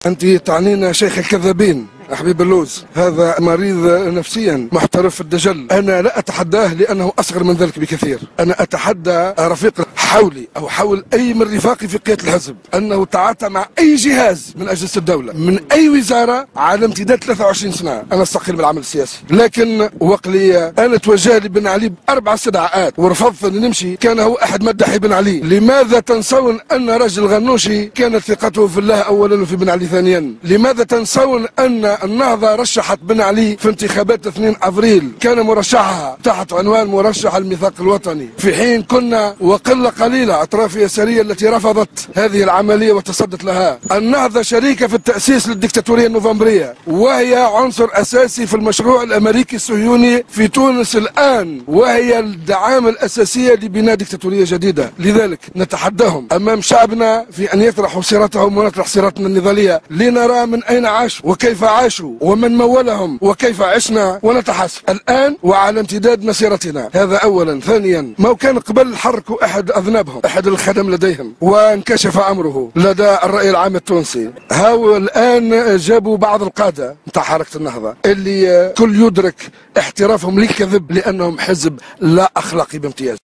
أنت تعنينا شيخ الكذابين حبيب اللوز، هذا مريض نفسيا محترف الدجل. أنا لا أتحداه لأنه أصغر من ذلك بكثير. أنا أتحدى رفيق حولي أو حول أي من رفاقي في قيادة الحزب أنه تعاطى مع أي جهاز من أجهزة الدولة من أي وزارة على امتداد 23 سنة. أنا استقيل بالعمل السياسي، لكن وقلي أنا توجه لي بن علي ب4 استدعاءات ورفضت أن نمشي. كان هو أحد مدحي بن علي. لماذا تنسون أن رجل غنوشي كانت ثقته في الله أولا وفي بن علي ثانيا؟ لماذا تنسون أن النهضة رشحت بن علي في انتخابات 2 أبريل، كان مرشحها تحت عنوان مرشح الميثاق الوطني، في حين كنا وقلة قليلة أطراف يسارية التي رفضت هذه العملية وتصدت لها. النهضة شريكة في التأسيس للدكتاتورية النوفمبرية، وهي عنصر أساسي في المشروع الأمريكي الصهيوني في تونس الآن، وهي الدعامة الأساسية لبناء دكتاتورية جديدة. لذلك نتحداهم أمام شعبنا في أن يطرحوا سيرتهم ونطرح سيرتنا النضالية لنرى من أين عاشوا وكيف عاشوا ومن مولهم وكيف عشنا ونتحاسب الآن وعلى امتداد مسيرتنا. هذا أولا. ثانيا، ما كان قبل حركوا أحد أذنابهم، أحد الخدم لديهم، وانكشف أمره لدى الرأي العام التونسي. هاو الآن جابوا بعض القادة نتاع حركة النهضة اللي كل يدرك احترافهم للكذب لأنهم حزب لا أخلاقي بامتياز.